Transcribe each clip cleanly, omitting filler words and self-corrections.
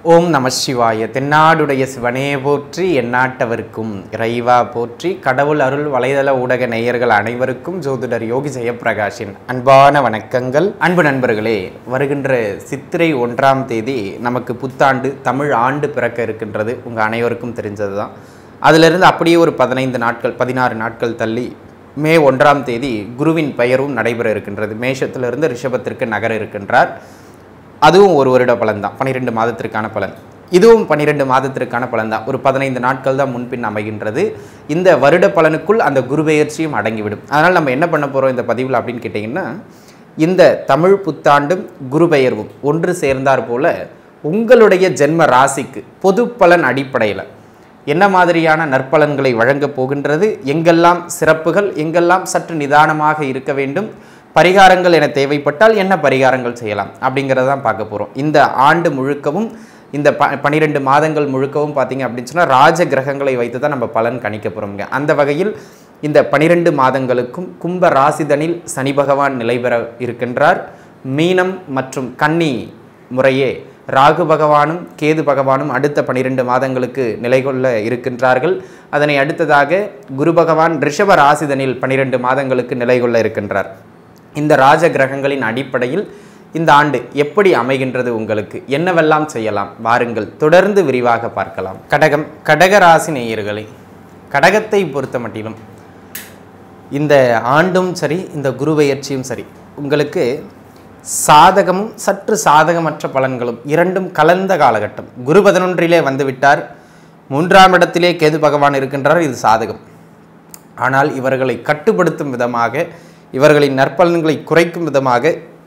ஓம் நம சிவாய. தென்னாடுடைய சிவனே போற்றி, எந்நாட்டவர்க்கும் இறைவா போற்றி. கடவுள் அருள் வலைதள ஊடக நேயர்கள் அனைவருக்கும் ஜோதிடர் யோகி ஜெயப்பிரகாஷின் அன்பான வணக்கங்கள். அன்பு நண்பர்களே, வருகின்ற சித்திரை 1ஆம் தேதி நமக்கு புத்தாண்டு தமிழ் ஆண்டு பிறக்க இருக்கின்றது. உங்கள் அனைவருக்கும் தெரிஞ்சது தான். அதிலிருந்து அப்படியே ஒரு 16 நாட்கள் தள்ளி மே 1ஆம் தேதி குருவின் பெயரும் நடைபெற இருக்கின்றது. மேஷத்திலிருந்து ரிஷபத்திற்கு நகர இருக்கின்றார். அதுவும் ஒரு வருட பலன் தான், 12 மாதத்திற்கான பலன். இதுவும் 12 மாதத்திற்கான பலன் தான். ஒரு 15 நாட்கள் தான் முன்பின் அமைகின்றது. இந்த வருட பலனுக்குள் அந்த குரு பெயர்ச்சியும் அடங்கிவிடும். அதனால் நம்ம என்ன பண்ண போகிறோம் இந்த பதிவில் அப்படின்னு கேட்டிங்கன்னா, இந்த தமிழ் புத்தாண்டும் குரு பெயர்வும் ஒன்று சேர்ந்தார் போல உங்களுடைய ஜென்ம ராசிக்கு பொது பலன் அடிப்படையில் என்ன மாதிரியான நற்பலன்களை வழங்கப் போகின்றது, எங்கெல்லாம் சிறப்புகள், எங்கெல்லாம் சற்று நிதானமாக இருக்க வேண்டும், பரிகாரங்கள் என தேவைப்பட்டால் என்ன பரிகாரங்கள் செய்யலாம் அப்படிங்கிறதான் பார்க்க போகிறோம். இந்த ஆண்டு முழுக்கவும், இந்த 12 மாதங்கள் முழுக்கவும் பார்த்திங்க அப்படின்னு சொன்னால் ராஜ கிரகங்களை வைத்து தான் நம்ம பலன் கணிக்க போகிறோம்ங்க. அந்த வகையில் இந்த 12 மாதங்களுக்கும் கும்ப ராசிதனில் சனி பகவான் நிலை பெற இருக்கின்றார். மீனம் மற்றும் கன்னி முறையே ராகு பகவானும் கேது பகவானும் அடுத்த 12 மாதங்களுக்கு நிலை கொள்ள இருக்கின்றார்கள். அதனை அடுத்ததாக குரு பகவான் ரிஷப ராசிதனில் 12 மாதங்களுக்கு நிலை கொள்ள இருக்கின்றார். இந்த ராஜ கிரகங்களின் அடிப்படையில் இந்த ஆண்டு எப்படி அமைகின்றது, உங்களுக்கு என்னவெல்லாம் செய்யலாம், வாருங்கள் தொடர்ந்து விரிவாக பார்க்கலாம். கடகராசி நேயர்களே, கடகத்தை பொறுத்த மட்டிலும் இந்த ஆண்டும் சரி, இந்த குரு பெயர்ச்சியும் சரி, உங்களுக்கு சாதகமும் சற்று சாதகமற்ற பலன்களும் இரண்டும் கலந்த காலகட்டம். குரு 11 வந்துவிட்டார், 3ஆம் இடத்திலே கேது பகவான் இருக்கின்றார். இது சாதகம். ஆனால் இவர்களை கட்டுப்படுத்தும் விதமாக, இவர்களின் நற்பலன்களை குறைக்கும் விதமாக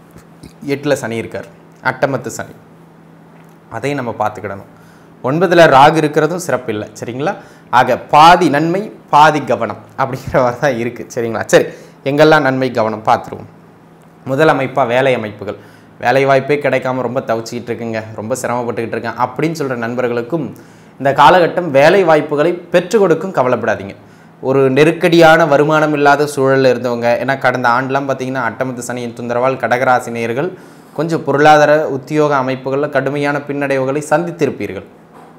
8 சனி இருக்கார், அட்டமத்து சனி. அதை நம்ம பார்த்துக்கிடணும். 9 ராகு இருக்கிறதும் சிறப்பில்லை, சரிங்களா? ஆக பாதி நன்மை பாதி கவனம் அப்படிங்கிற மாதிரி தான் இருக்குது, சரிங்களா? சரி, எங்கெல்லாம் நன்மை கவனம் பார்த்துருவோம். முதல் அமைப்பாக வேலை அமைப்புகள். வேலை வாய்ப்பே கிடைக்காம ரொம்ப தவிச்சிக்கிட்டு இருக்குங்க, ரொம்ப சிரமப்பட்டுக்கிட்டு இருக்கேன் அப்படின்னு சொல்கிற நண்பர்களுக்கும் இந்த காலகட்டம் வேலை வாய்ப்புகளை பெற்றுக் கொடுக்கும். கவலைப்படாதீங்க. ஒரு நெருக்கடியான வருமானம் இல்லாத சூழலில் இருந்தவங்க, ஏன்னா கடந்த ஆண்டெலாம் பார்த்திங்கன்னா அட்டமத்து சனியின் தொந்தரவால் கடகராசினியர்கள் கொஞ்சம் பொருளாதார உத்தியோக அமைப்புகளில் கடுமையான பின்னடைவுகளை சந்தித்திருப்பீர்கள்.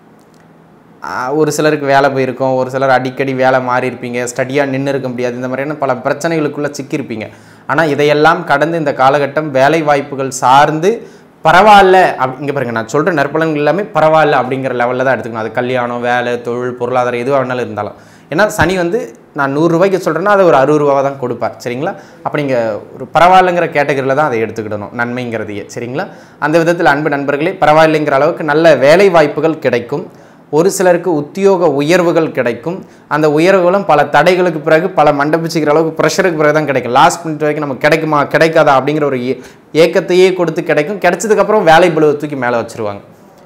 ஒரு சிலருக்கு வேலை போயிருக்கோம், ஒரு சிலர் அடிக்கடி வேலை மாறி இருப்பீங்க, ஸ்டடியாக நின்று இருக்க முடியாது, இந்த மாதிரியான பல பிரச்சனைகளுக்குள்ளே சிக்கியிருப்பீங்க. ஆனால் இதையெல்லாம் கடந்து இந்த காலகட்டம் வேலை வாய்ப்புகள் சார்ந்து பரவாயில்ல இங்கே பாருங்க, நான் சொல்கிற நற்பலன்கள் எல்லாமே பரவாயில்ல அப்படிங்கிற லெவலில் தான் எடுத்துக்கணும். அது கல்யாணம், வேலை, தொழில், பொருளாதாரம் எதுவாக வேணாலும் இருந்தாலும். ஏன்னா சனி நான் 100 ரூபாய்க்கு சொல்கிறேன்னா அதை ஒரு 60 ரூபா தான் கொடுப்பார், சரிங்களா? அப்போ நீங்கள் ஒரு பரவாயில்லைங்கிற கேட்டகரியில் தான் அதை எடுத்துக்கிடணும், நன்மைங்கிறதையே, சரிங்களா? அந்த விதத்தில் அன்பு நண்பர்களே, பரவாயில்லைங்கிற அளவுக்கு நல்ல வேலை வாய்ப்புகள் கிடைக்கும். ஒரு சிலருக்கு உத்தியோக உயர்வுகள் கிடைக்கும். அந்த உயர்வுகளும் பல தடைகளுக்கு பிறகு, பல மண்டபிச்சுக்கிற அளவுக்கு ப்ரெஷருக்கு பிறகு தான் கிடைக்கும். லாஸ்ட் மினிட் வரைக்கும் நமக்கு கிடைக்குமா கிடைக்காதா அப்படிங்கிற ஒரு ஏக்கத்தையே கொடுத்து கிடைக்கும். கிடைச்சதுக்கப்புறம் வேலை பளுவை தூக்கி மேலே வச்சுருவாங்க.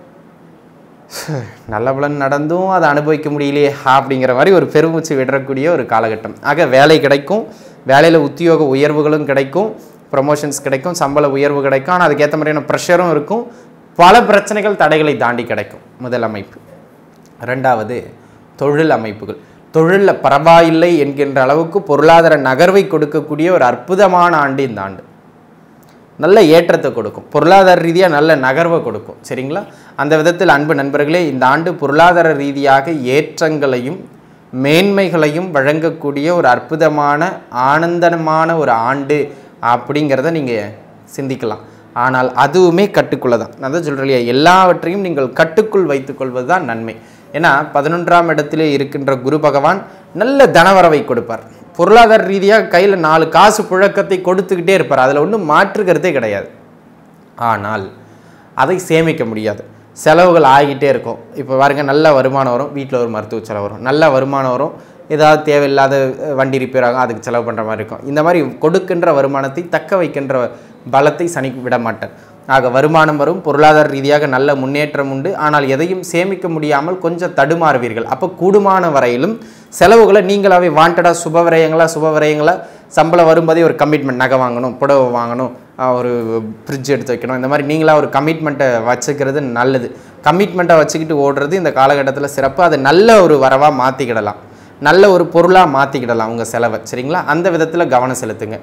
நல்ல பலன் நடந்தும் அதை அனுபவிக்க முடியலையே அப்படிங்கிற மாதிரி ஒரு பெருமூச்சு விடக்கூடிய ஒரு காலகட்டம். ஆக வேலை கிடைக்கும், வேலையில் உத்தியோக உயர்வுகளும் கிடைக்கும், ப்ரொமோஷன்ஸ் கிடைக்கும், சம்பள உயர்வு கிடைக்கும். ஆனால் அதுக்கேற்ற மாதிரியான ப்ரெஷரும் இருக்கும். பல பிரச்சனைகள் தடைகளை தாண்டி கிடைக்கும். முதல் அமைப்பு. 2வது தொழில் அமைப்புகள். தொழிலில் பரவாயில்லை என்கின்ற அளவுக்கு பொருளாதார நகர்வை கொடுக்கக்கூடிய ஒரு அற்புதமான ஆண்டு இந்த ஆண்டு. நல்ல ஏற்றத்தை கொடுக்கும், பொருளாதார ரீதியாக நல்ல நகர்வை கொடுக்கும், சரிங்களா? அந்த விதத்தில் அன்பு நண்பர்களே, இந்த ஆண்டு பொருளாதார ரீதியாக ஏற்றங்களையும் மேன்மைகளையும் வழங்கக்கூடிய ஒரு அற்புதமான ஆனந்தமான ஒரு ஆண்டு அப்படிங்கிறத நீங்கள் சிந்திக்கலாம். ஆனால் அதுவுமே கட்டுக்குள்ளே தான். நான் தான் சொல்கிறேன் இல்லையா, எல்லாவற்றையும் நீங்கள் கட்டுக்குள் வைத்துக்கொள்வது தான் நன்மை. ஏன்னா 11ஆம் இடத்திலே இருக்கின்ற குரு பகவான் நல்ல தனவரவை கொடுப்பார். பொருளாதார ரீதியாக கையில் 4 காசு புழக்கத்தை கொடுத்துக்கிட்டே இருப்பார், அதில் ஒன்றும் மாற்றுக்கிறதே கிடையாது. ஆனால் அதை சேமிக்க முடியாது, செலவுகள் ஆகிட்டே இருக்கும். இப்போ பாருங்க, நல்ல வருமானம் வரும், வீட்டில் ஒரு மருத்துவ செலவு வரும், நல்ல வருமானம் வரும், ஏதாவது தேவையில்லாத வண்டி ரிப்பேர் ஆகும், அதுக்கு செலவு பண்ணுற மாதிரி இருக்கும். இந்த மாதிரி கொடுக்கின்ற வருமானத்தை தக்க வைக்கின்ற பலத்தை சனி விட மாட்டார். ஆக வருமானம் வரும், பொருளாதார ரீதியாக நல்ல முன்னேற்றம் உண்டு. ஆனால் எதையும் சேமிக்க முடியாமல் கொஞ்சம் தடுமாறுவீர்கள். அப்போ கூடுமான வரையிலும் செலவுகளை நீங்களாவே வாண்டடாக சுப விரயங்களா சம்பளம் வரும்போதே ஒரு கமிட்மெண்ட், நகை வாங்கணும், புடவை வாங்கணும், ஒரு ஃப்ரிட்ஜ் எடுத்து வைக்கணும், இந்த மாதிரி நீங்களாக ஒரு கமிட்மெண்ட்டை வச்சுக்கிறது நல்லது. கமிட்மெண்ட்டை வச்சுக்கிட்டு ஓடுறது இந்த காலகட்டத்தில் சிறப்பு. அதை நல்ல ஒரு வரவாக மாற்றிக்கிடலாம், நல்ல ஒரு பொருளாக மாற்றிக்கிடலாம் உங்கள் செலவை, சரிங்களா? அந்த விதத்தில் கவனம் செலுத்துங்க.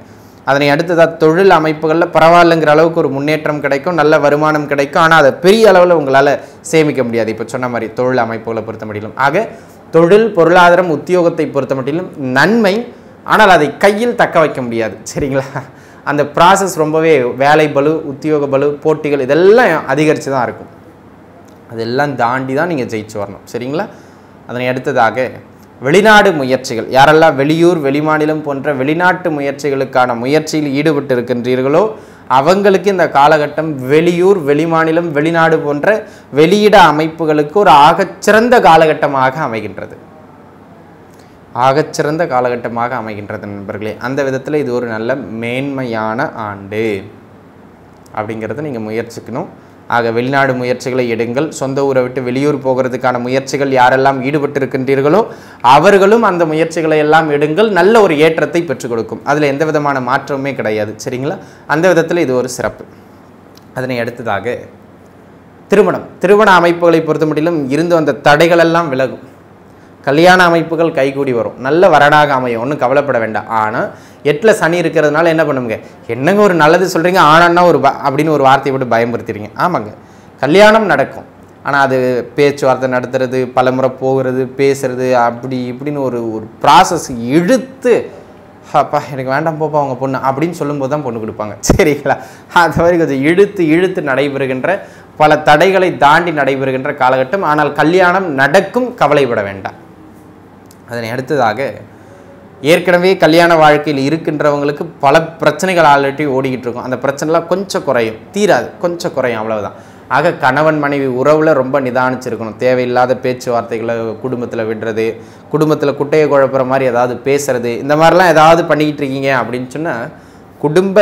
அதனை அடுத்ததாக தொழில் அமைப்புகளில் பரவாயில்லைங்கிற அளவுக்கு ஒரு முன்னேற்றம் கிடைக்கும், நல்ல வருமானம் கிடைக்கும். ஆனால் அதை பெரிய அளவில் உங்களால் சேமிக்க முடியாது. இப்போ சொன்ன மாதிரி தொழில் அமைப்புகளை பொறுத்த மட்டிலும். ஆக தொழில், பொருளாதாரம், உத்தியோகத்தை பொறுத்த மட்டிலும் நன்மை. ஆனால் அதை கையில் தக்க வைக்க முடியாது. சரிங்களா? அந்த ப்ராசஸ் ரொம்பவே வேலை பளு, உத்தியோக பளு, போட்டிகள் இதெல்லாம் அதிகரித்து தான் இருக்கும். அதெல்லாம் தாண்டி தான் நீங்கள் ஜெயிச்சு வரணும். சரிங்களா? அதனை அடுத்ததாக வெளிநாடு முயற்சிகள், யாரெல்லாம் வெளியூர், வெளிமாநிலம் போன்ற வெளிநாட்டு முயற்சிகளுக்கான முயற்சியில் ஈடுபட்டு இருக்கின்றீர்களோ அவங்களுக்கு இந்த காலகட்டம் வெளியூர், வெளிமாநிலம், வெளிநாடு போன்ற வெளியிட அமைப்புகளுக்கு ஒரு ஆகச்சிறந்த காலகட்டமாக அமைகின்றது. ஆகச்சிறந்த காலகட்டமாக அமைகின்றது நண்பர்களே. அந்த விதத்தில் இது ஒரு நல்ல மேன்மையான ஆண்டு அப்படிங்கிறத நீங்கள் முயற்சிக்கணும். ஆக வெளிநாடு முயற்சிகளை எடுங்கள். சொந்த ஊரை விட்டு வெளியூர் போகிறதுக்கான முயற்சிகள் யாரெல்லாம் ஈடுபட்டு இருக்கின்றீர்களோ அவர்களும் அந்த முயற்சிகளை எல்லாம் எடுங்கள். நல்ல ஒரு ஏற்றத்தை பெற்றுக் கொடுக்கும். அதில் எந்த விதமான மாற்றமுமே கிடையாது. சரிங்களா? அந்த விதத்தில் இது ஒரு சிறப்பு. அதனை அடுத்ததாக திருமண அமைப்புகளை பொறுத்த மட்டிலும் இருந்து வந்த தடைகள் எல்லாம் விலகும். கல்யாண அமைப்புகள் கைகூடி வரும். நல்ல வரனாக அமையும். ஒன்றும் கவலைப்பட வேண்டாம். ஆனால் 8ல் சனி இருக்கிறதுனால என்ன பண்ணுங்க, என்னங்க ஒரு நல்லது சொல்கிறீங்க, ஆனான்னா ஒரு அப்படின்னு ஒரு வார்த்தையை விட்டு பயமுறுத்திடுங்க. ஆமாங்க, கல்யாணம் நடக்கும். ஆனால் அது பேச்சுவார்த்தை நடத்துறது, பலமுறை போகிறது, பேசுறது, அப்படி இப்படின்னு ஒரு ப்ராசஸ் இழுத்து, அப்பா எனக்கு வேண்டாம் போப்பா அவங்க பொண்ணு அப்படின்னு சொல்லும்போது தான் பொண்ணு கொடுப்பாங்க. சரிங்களா? அது மாதிரி கொஞ்சம் இழுத்து நடைபெறுகின்ற பல தடைகளை தாண்டி நடைபெறுகின்ற காலகட்டம். ஆனால் கல்யாணம் நடக்கும், கவலைப்பட வேண்டாம். அதனை அடுத்ததாக ஏற்கனவே கல்யாண வாழ்க்கையில் இருக்கின்றவங்களுக்கு பல பிரச்சனைகள் ஆல்ரெடி ஓடிக்கிட்டு இருக்கும். அந்த பிரச்சனைலாம் கொஞ்சம் குறையும், தீராது, கொஞ்சம் குறையும், அவ்வளவுதான். ஆக கணவன் மனைவி உறவில் ரொம்ப நிதானிச்சிருக்கணும். தேவையில்லாத பேச்சுவார்த்தைகளை குடும்பத்தில் விடுறது, குடும்பத்தில் குட்டையை குழப்புற மாதிரி ஏதாவது பேசுறது, இந்த மாதிரிலாம் ஏதாவது பண்ணிக்கிட்டு இருக்கீங்க அப்படின்னு சொன்னால் குடும்ப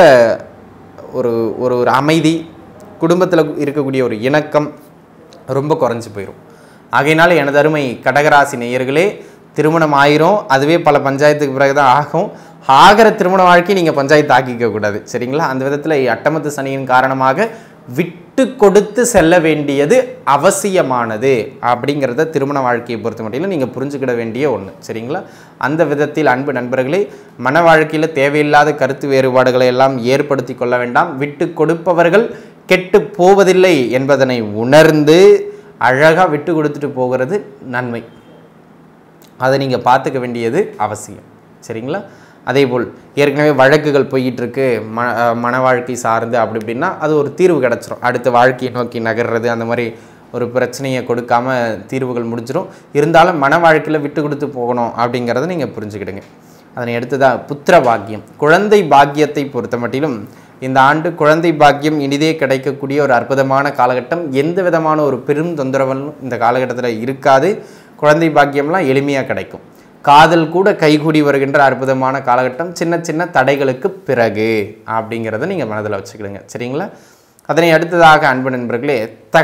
ஒரு அமைதி, குடும்பத்தில் இருக்கக்கூடிய ஒரு இணக்கம் ரொம்ப குறைஞ்சி போயிடும். ஆகையினால எனது அருமை கடகராசி நேயர்களே, திருமணம் ஆயிரும், அதுவே பல பஞ்சாயத்துக்கு பிறகு தான் ஆகும். ஆகிற திருமண வாழ்க்கையை நீங்கள் பஞ்சாயத்து ஆக்கிக்க கூடாது. சரிங்களா? அந்த விதத்தில் அட்டமத்து சனியின் காரணமாக விட்டு கொடுத்து செல்ல வேண்டியது அவசியமானது அப்படிங்கிறத திருமண வாழ்க்கையை பொறுத்த மட்டும் நீங்கள் புரிஞ்சுக்கிட வேண்டிய ஒன்று. சரிங்களா? அந்த விதத்தில் அன்பு நண்பர்களே, மன வாழ்க்கையில் தேவையில்லாத கருத்து வேறுபாடுகளை எல்லாம் ஏற்படுத்தி கொள்ள வேண்டாம். விட்டு கொடுப்பவர்கள் கெட்டு போவதில்லை என்பதனை உணர்ந்து அழகாக விட்டு கொடுத்துட்டு போகிறது நன்மை. அதை நீங்கள் பார்த்துக்க வேண்டியது அவசியம். சரிங்களா? அதேபோல் ஏற்கனவே வழக்குகள் போய்கிட்டு இருக்கு, மன வாழ்க்கை சார்ந்து அப்படி இப்படின்னா அது ஒரு தீர்வு கிடச்சிரும். அடுத்த வாழ்க்கையை நோக்கி நகர்றது, அந்த மாதிரி ஒரு பிரச்சனையை கொடுக்காம தீர்வுகள் முடிஞ்சிடும். இருந்தாலும் மன வாழ்க்கையில் விட்டு கொடுத்து போகணும் அப்படிங்கிறத நீங்கள் புரிஞ்சுக்கிடுங்க. அதனை அடுத்ததாக புத்திர பாக்கியம், குழந்தை பாக்கியத்தை பொறுத்த மட்டிலும் இந்த ஆண்டு குழந்தை பாக்கியம் இனிதே கிடைக்கக்கூடிய ஒரு அற்புதமான காலகட்டம். எந்த விதமான ஒரு பெரும் தொந்தரவும் இந்த காலகட்டத்தில் இருக்காது. குழந்தை பாக்கியம்லாம் எளிமையாக கிடைக்கும். காதல் கூட கைகூடி வருகின்ற அற்புதமான காலகட்டம். சின்ன சின்ன தடைகளுக்கு பிறகு அப்படிங்கிறத நீங்கள் மனதில் வச்சுக்கிடுங்க. சரிங்களா? அதனை அடுத்ததாக அன்பு நண்பர்களே,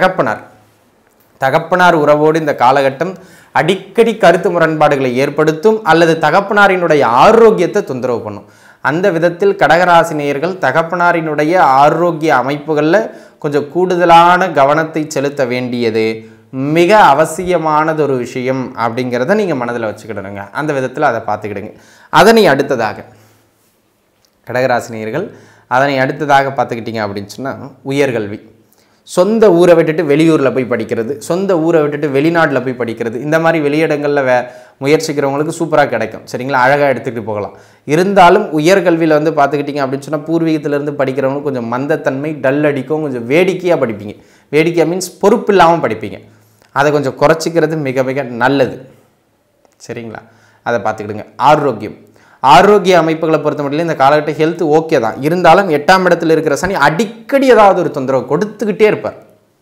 தகப்பனார் உறவோடு இந்த காலகட்டம் அடிக்கடி கருத்து முரண்பாடுகளை ஏற்படுத்தும் அல்லது தகப்பனாரினுடைய ஆரோக்கியத்தை தொந்தரவு பண்ணும். அந்த விதத்தில் கடகராசி நேயர்கள் தகப்பனாரினுடைய ஆரோக்கிய அமைப்புகளில் கொஞ்சம் கூடுதலான கவனத்தை செலுத்த வேண்டியது மிக அவசியமானது ஒரு விஷயம் அப்படிங்கிறத நீங்கள் மனதில் வச்சுக்கிடுங்க. அந்த விதத்தில் அதை பார்த்துக்கிடுங்க. அதனை அடுத்ததாக கடகராசினியர்கள் பார்த்துக்கிட்டிங்க அப்படின்னு சொன்னால் உயர்கல்வி, சொந்த ஊரை விட்டுட்டு வெளியூரில் போய் படிக்கிறது, சொந்த ஊரை விட்டுட்டு வெளிநாட்டில் போய் படிக்கிறது, இந்த மாதிரி வெளியிடங்களில் முயற்சிக்கிறவங்களுக்கு சூப்பராக கிடைக்கும். சரிங்களா? அழகாக எடுத்துகிட்டு போகலாம். இருந்தாலும் உயர்கல்வியில் பார்த்துக்கிட்டிங்க அப்படின்னு சொன்னால் பூர்வீகத்திலேருந்து படிக்கிறவங்களுக்கு கொஞ்சம் மந்தத்தன்மை, டல் அடிக்கும், கொஞ்சம் வேடிக்கையாக படிப்பீங்க. வேடிக்கையாக மீன்ஸ் பொறுப்பு இல்லாமல் படிப்பீங்க. அதை கொஞ்சம் குறைச்சிக்கிறது மிக மிக நல்லது. சரிங்களா? அதை பார்த்துக்கிடுங்க. ஆரோக்கிய அமைப்புகளை பொறுத்த மட்டும் இந்த காலகட்ட ஹெல்த் ஓகே தான். இருந்தாலும் 8ஆம் இடத்துல இருக்கிற சனி அடிக்கடி ஏதாவது ஒரு தொந்தரவு கொடுத்துக்கிட்டே இருப்பார்.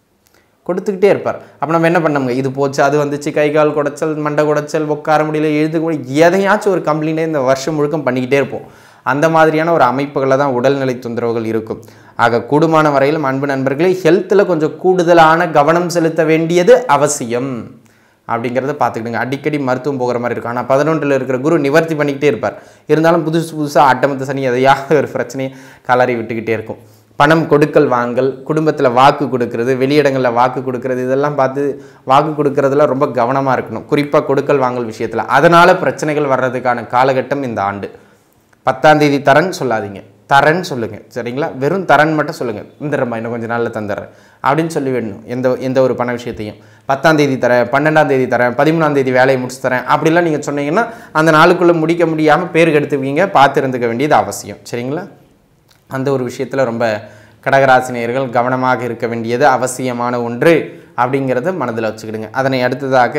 அப்போ நம்ம என்ன பண்ணோங்க, இது போச்சு, அது வந்துச்சு, கை கால் குடைச்சல், மண்டை குடைச்சல், உட்கார முடியல, எழுதுக்க முடியல, எதையாச்சும் ஒரு கம்ப்ளைண்ட்டே இந்த வருஷம் முழுக்கம் பண்ணிக்கிட்டே இருப்போம். அந்த மாதிரியான ஒரு அமைப்புகளில் தான் உடல்நிலை தொந்தரவுகள் இருக்கும். ஆக கூடுமான வரையிலும் அன்பு நண்பர்களே, ஹெல்த்தில் கொஞ்சம் கூடுதலான கவனம் செலுத்த வேண்டியது அவசியம் அப்படிங்கிறத பார்த்துக்கிடுங்க. அடிக்கடி மருத்துவம் போகிற மாதிரி இருக்கும். ஆனால் 11ல் இருக்கிற குரு நிவர்த்தி பண்ணிக்கிட்டே இருப்பார். இருந்தாலும் புதுசாக அட்டமத்து சனி எதையாவது ஒரு பிரச்சனையை கலரி விட்டுக்கிட்டே இருக்கும். பணம் கொடுக்கல் வாங்கல், குடும்பத்தில் வாக்கு கொடுக்கறது, வெளியிடங்களில் வாக்கு கொடுக்கறது, இதெல்லாம் பார்த்து வாக்கு கொடுக்கறதுல ரொம்ப கவனமாக இருக்கணும். குறிப்பாக கொடுக்கல் வாங்கல் விஷயத்தில். அதனால் பிரச்சனைகள் வர்றதுக்கான காலகட்டம் இந்த ஆண்டு. 10ஆம் தேதி தரேன்னு சொல்லாதீங்க, தரேன்னு சொல்லுங்கள், சரிங்களா? வெறும் தரேன்னு மட்டும் சொல்லுங்கள். தந்துடுறேம்மா, இன்னும் கொஞ்சம் நாளில் தந்துடுறேன் அப்படின்னு சொல்லி வேணும். எந்த ஒரு பண விஷயத்தையும் 10ஆம் தேதி தரேன், 12ஆம் தேதி தரேன், 13ஆம் தேதி வேலையை முடிச்சு தரேன் அப்படிலாம் நீங்கள் சொன்னீங்கன்னா அந்த நாளுக்குள்ளே முடிக்க முடியாமல் பேருக்கு எடுத்துவீங்க. பார்த்து இருந்துக்க வேண்டியது அவசியம், சரிங்களா? அந்த ஒரு விஷயத்தில் ரொம்ப கடகராசினியர்கள் கவனமாக இருக்க வேண்டியது அவசியமான ஒன்று அப்படிங்கிறத மனதில் வச்சுக்கிடுங்க. அதனை அடுத்ததாக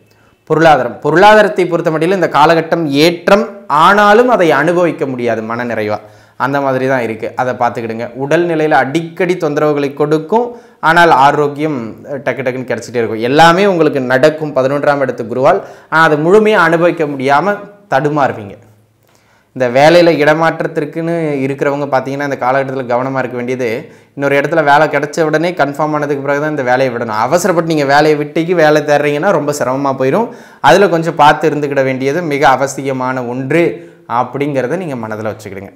பொருளாதாரத்தை பொறுத்த மட்டிலும் இந்த காலகட்டம் ஏற்றம், ஆனாலும் அதை அனுபவிக்க முடியாது மன நிறைவாக, அந்த மாதிரி தான் இருக்குது. அதை பார்த்துக்கிடுங்க. உடல் நிலையில் அடிக்கடி தொந்தரவுகளை கொடுக்கும், ஆனால் ஆரோக்கியம் டக்கு டக்குன்னு கிடச்சிட்டே இருக்கும். எல்லாமே உங்களுக்கு நடக்கும் 11ஆம் இடத்து குருவால். ஆனால் அதை முழுமையாக அனுபவிக்க முடியாமல் தடுமாறுவீங்க. இந்த வேலையில் இடமாற்றத்திற்குன்னு இருக்கிறவங்க பார்த்தீங்கன்னா இந்த காலகட்டத்தில் கவனமாக இருக்க வேண்டியது, இன்னொரு இடத்துல வேலை கிடைச்ச உடனே கன்ஃபார்ம் ஆனதுக்கு பிறகு தான் இந்த வேலையை விடணும். அவசரப்பட்டு நீங்கள் வேலையை விட்டுக்கு வேலை தேடுறீங்கன்னா ரொம்ப சிரமமாக போயிடும். அதில் கொஞ்சம் பார்த்து இருந்துக்கிட வேண்டியது மிக அவசியமான ஒன்று அப்படிங்கிறத நீங்கள் மனதில் வச்சுக்கிடுங்க.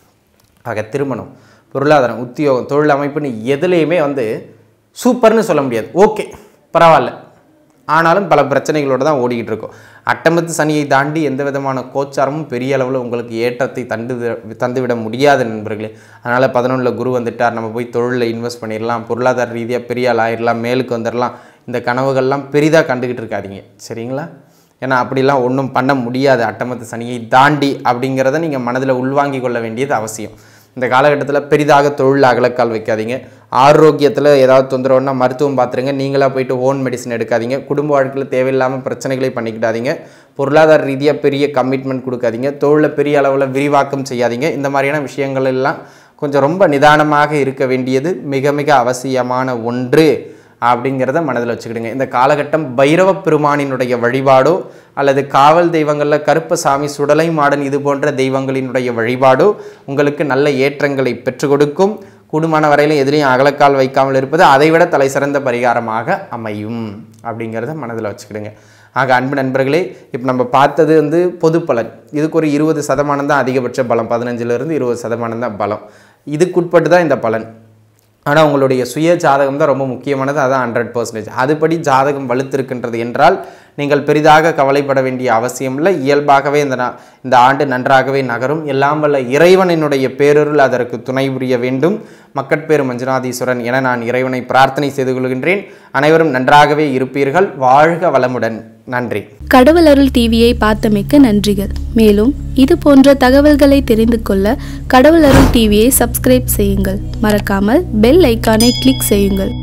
ஆக திருமணம், பொருளாதாரம், உத்தியோகம், தொழில் அமைப்புன்னு எதுலேயுமே சூப்பர்னு சொல்ல முடியாது. ஓகே பரவாயில்ல, ஆனாலும் பல பிரச்சனைகளோடு தான் ஓடிக்கிட்டு இருக்கும். அட்டமத்து சனியை தாண்டி எந்த விதமான கோச்சாரமும் பெரிய அளவில் உங்களுக்கு ஏற்றத்தை தந்துவிட முடியாது நண்பர்களே. அதனால் 11ல் குரு வந்துட்டார், நம்ம போய் தொழிலில் இன்வெஸ்ட் பண்ணிடலாம், பொருளாதார ரீதியாக பெரிய ஆள் ஆயிடலாம், மேலுக்கு வந்துடலாம், இந்த கனவுகள்லாம் பெரிதாக கண்டுக்கிட்டு இருக்காதீங்க, சரிங்களா? ஏன்னா அப்படிலாம் ஒன்றும் பண்ண முடியாது அட்டமத்து சனியை தாண்டி அப்படிங்கிறத நீங்கள் மனதில் உள்வாங்கி கொள்ள வேண்டியது அவசியம். இந்த காலகட்டத்தில் பெரிதாக தொழில் அகலக்கால் வைக்காதீங்க. ஆரோக்கியத்தில் ஏதாவது தொந்தரவுன்னா மருத்துவம் பார்த்துருங்க. நீங்களாக போயிட்டு ஓன் மெடிசன் எடுக்காதீங்க. குடும்ப வாழ்க்கையில் தேவையில்லாமல் பிரச்சனைகளை பண்ணிக்கிட்டாதீங்க. பொருளாதார ரீதியாக பெரிய கமிட்மெண்ட் கொடுக்காதீங்க. தொழிலில் பெரிய அளவில் விரிவாக்கம் செய்யாதீங்க. இந்த மாதிரியான விஷயங்கள் எல்லாம் கொஞ்சம் ரொம்ப நிதானமாக இருக்க வேண்டியது மிக மிக அவசியமான ஒன்று அப்படிங்கிறத மனதில் வச்சுக்கிடுங்க. இந்த காலகட்டம் பைரவ பெருமானினுடைய வழிபாடோ அல்லது காவல் தெய்வங்களில் கருப்பசாமி, சுடலை மாடன் இது போன்ற தெய்வங்களினுடைய வழிபாடோ உங்களுக்கு நல்ல ஏற்றங்களை பெற்றுக் கொடுக்கும். கூடுமான வரையிலும் எதிலையும் அகலக்கால் வைக்காமல் இருப்பது அதைவிட தலை சிறந்த பரிகாரமாக அமையும் அப்படிங்கிறத மனதில் வச்சுக்கிடுங்க. ஆக அன்பு நண்பர்களே, இப்போ நம்ம பார்த்தது பொது பலன். இதுக்கு ஒரு 20% தான் அதிகபட்ச பலம், 15லிருந்து 20% தான் பலம். இதுக்குட்பட்டு தான் இந்த பலன். ஆனால் உங்களுடைய சுய ஜாதகம் தான் ரொம்ப முக்கியமானது, அதான் 100%. அதுபடி ஜாதகம் வலுத்திருக்கின்றது என்றால் நீங்கள் பெரிதாக கவலைப்பட வேண்டிய அவசியம் இல்லை. இயல்பாகவே இந்த ஆண்டு நன்றாகவே நகரும். எல்லாம் வல்ல இறைவனினுடைய பேரருள் அதற்கு துணை புரிய வேண்டும். மக்கட்பேறு மஞ்சுநாதீஸ்வரன் என நான் இறைவனை பிரார்த்தனை செய்து கொள்கின்றேன். அனைவரும் நன்றாகவே இருப்பீர்கள். வாழ்க வளமுடன். நன்றி. கடவுள் அருள் டிவியை பார்த்தமைக்க நன்றிகள். மேலும் இது போன்ற தகவல்களை தெரிந்து கொள்ள கடவுள் அருள் டிவியை சப்ஸ்கிரைப் செய்யுங்கள். மறக்காமல் பெல் ஐக்கானை கிளிக் செய்யுங்கள்.